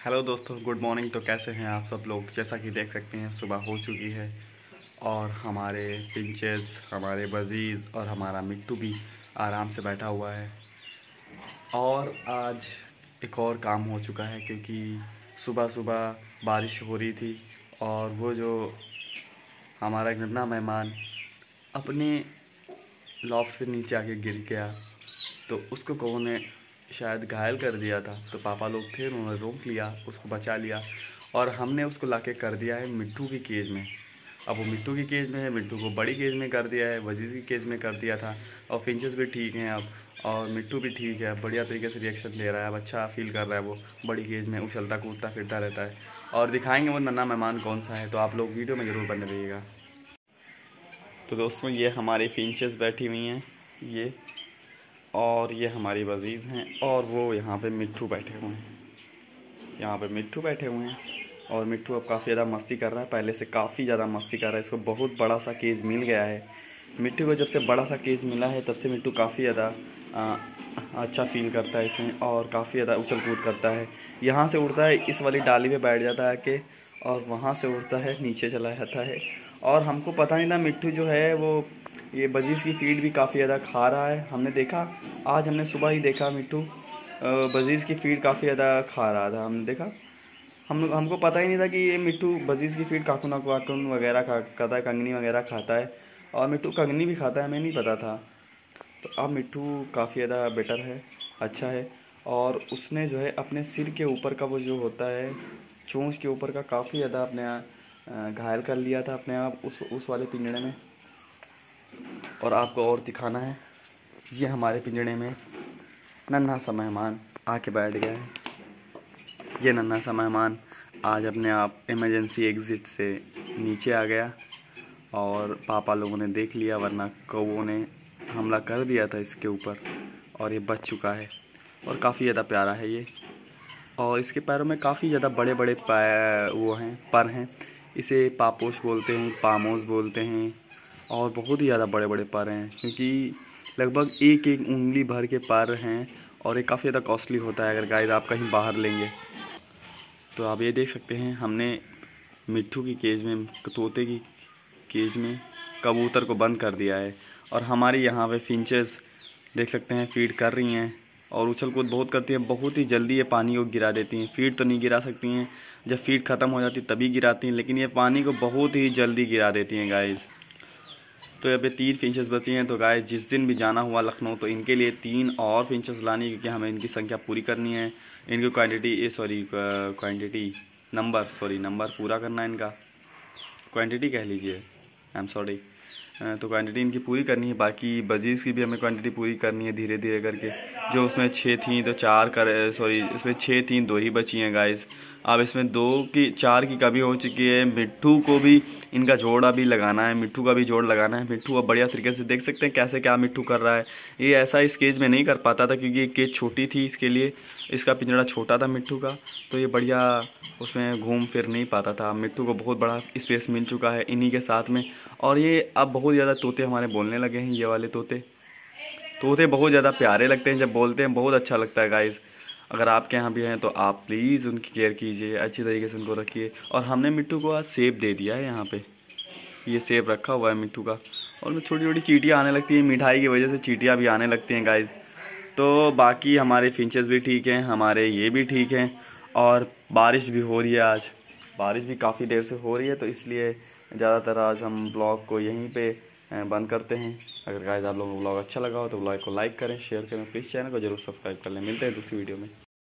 Hello दोस्तों, good morning. तो कैसे हैं आप सब लोग। जैसा कि देख सकते हैं सुबह हो चुकी है और हमारे पिंचेस, हमारे वजीर और हमारा मिट्टू भी आराम से बैठा हुआ है। और आज एक और काम हो चुका है क्योंकि सुबह सुबह बारिश हो रही थी और वो जो हमारा एक नन्हा मेहमान अपने लॉफ्ट से नीचे आके गिर गया, तो उसको कौन ने शायद घायल कर दिया था। तो पापा लोग थे, उन्होंने रोक लिया, उसको बचा लिया और हमने उसको लाके कर दिया है मिट्टू की केज में। अब वो मिट्टू की केज में है, मिट्टू को बड़ी केज में कर दिया है, वजीर की केज में कर दिया था। और फिंचेस भी ठीक हैं अब, और मिट्टू भी ठीक है, बढ़िया तरीके से रिएक्शन ले रहा है, अब अच्छा फील कर रहा है। वो बड़ी केज में उछलता कूदता फिरता रहता है और दिखाएंगे वो नन्हा मेहमान कौन सा है। तो आप लोग वीडियो में ज़रूर बने रहिएगा। तो दोस्तों, ये हमारी फिंचेस बैठी हुई हैं, ये, और ये हमारी वजीर हैं, और वो यहाँ पे मिट्टू बैठे हुए हैं। यहाँ पे मिट्टू बैठे हुए हैं और मिट्टू अब काफ़ी ज़्यादा मस्ती कर रहा है, पहले से काफ़ी ज़्यादा मस्ती कर रहा है। इसको बहुत बड़ा सा केज मिल गया है। मिट्टू को जब से बड़ा सा केज मिला है तब से मिट्टू काफ़ी ज़्यादा अच्छा फील करता है इसमें और काफ़ी ज़्यादा उछल कूद करता है। यहाँ से उड़ता है, इस वाली डाली पे बैठ जाता है कि, और वहाँ से उड़ता है, नीचे चला जाता है। और हमको पता नहीं था मिट्टू जो है वो ये बजीज़ की फीड भी काफ़ी ज़्यादा खा रहा है। हमने देखा, आज हमने सुबह ही देखा मिट्टू बजीज़ की फीड काफ़ी ज़्यादा खा रहा था। हमने देखा, हमको पता ही नहीं था कि ये मिट्टू बजीज़ की फीड काकून वाकून वगैरह खाता है, कंगनी वगैरह खाता है। और मिट्टू कंगनी भी खाता है, हमें नहीं पता था। तो अब मिट्टू काफ़ी ज़्यादा बेटर है, अच्छा है। और उसने जो है अपने सिर के ऊपर का वो जो होता है, चोंच के ऊपर का काफ़ी ज़्यादा अपने घायल कर लिया था अपने आप उस वाले पिंजड़े में। और आपको और दिखाना है, ये हमारे पिंजड़े में नन्हा सा मेहमान आके बैठ गया है। ये नन्हा सा मेहमान आज अपने आप इमरजेंसी एग्ज़िट से नीचे आ गया और पापा लोगों ने देख लिया, वरना कौवों ने हमला कर दिया था इसके ऊपर। और ये बच चुका है और काफ़ी ज़्यादा प्यारा है ये। और इसके पैरों में काफ़ी ज़्यादा बड़े बड़े वो हैं, पर हैं। इसे पापोश बोलते हैं, पामोस बोलते हैं। और बहुत ही ज़्यादा बड़े बड़े पर हैं क्योंकि लगभग एक एक उंगली भर के पर हैं। और ये काफ़ी ज़्यादा कॉस्टली होता है अगर गाइस आप कहीं बाहर लेंगे। तो आप ये देख सकते हैं, हमने मिट्टू की केज में, तोते की केज में कबूतर को बंद कर दिया है। और हमारी यहाँ पे फिंचेस देख सकते हैं फीड कर रही हैं और उछल कूद बहुत करती हैं। बहुत ही जल्दी ये पानी को गिरा देती हैं। फीड तो नहीं गिरा सकती हैं, जब फीड ख़त्म हो जाती तभी गिराती हैं, लेकिन ये पानी को बहुत ही जल्दी गिरा देती हैं गाइस। तो यहाँ पे 3 फिंचेस बची हैं। तो गाइस जिस दिन भी जाना हुआ लखनऊ तो इनके लिए 3 और फिंचेस लानी, क्योंकि हमें इनकी संख्या पूरी करनी है। इनकी नंबर पूरा करना है इनका, क्वांटिटी कह लीजिए, आई एम सॉरी। तो क्वांटिटी इनकी पूरी करनी है। बाकी बजीज़ की भी हमें क्वांटिटी पूरी करनी है धीरे धीरे करके। जो उसमें 6 थी तो 4 इसमें 6 थी, 2 ही बची हैं गाइस। अब इसमें 4 की कमी हो चुकी है। मिट्टू को भी इनका जोड़ा भी लगाना है, मिट्टू का भी जोड़ लगाना है। मिट्टू अब बढ़िया तरीके से देख सकते हैं कैसे क्या मिट्टू कर रहा है। ये ऐसा इस केज में नहीं कर पाता था क्योंकि ये केज छोटी थी, इसके लिए इसका पिंजड़ा छोटा था मिट्टू का, तो ये बढ़िया उसमें घूम फिर नहीं पाता था। मिट्टू को बहुत बड़ा स्पेस मिल चुका है इन्हीं के साथ में। और ये अब बहुत ज़्यादा तोते हमारे बोलने लगे हैं। ये वाले तोते बहुत ज़्यादा प्यारे लगते हैं, जब बोलते हैं बहुत अच्छा लगता है गाइस। अगर आपके यहाँ भी हैं तो आप प्लीज़ उनकी केयर कीजिए, अच्छी तरीके से उनको रखिए। और हमने मिट्टू को आज सेब दे दिया है, यहाँ पे ये सेब रखा हुआ है मिट्टू का। और उनमें छोटी छोटी चींटियाँ आने लगती हैं, मिठाई की वजह से चींटियाँ भी आने लगती हैं गाइस। तो बाकी हमारे फिंचेस भी ठीक हैं, हमारे ये भी ठीक हैं। और बारिश भी हो रही है, आज बारिश भी काफ़ी देर से हो रही है, तो इसलिए ज़्यादातर आज हम ब्लॉग को यहीं पे बंद करते हैं। अगर गाइस आप लोगों को ब्लॉग अच्छा लगा हो तो ब्लॉग को लाइक करें, शेयर करें, प्लीज़ चैनल को जरूर सब्सक्राइब कर लें। मिलते हैं दूसरी वीडियो में।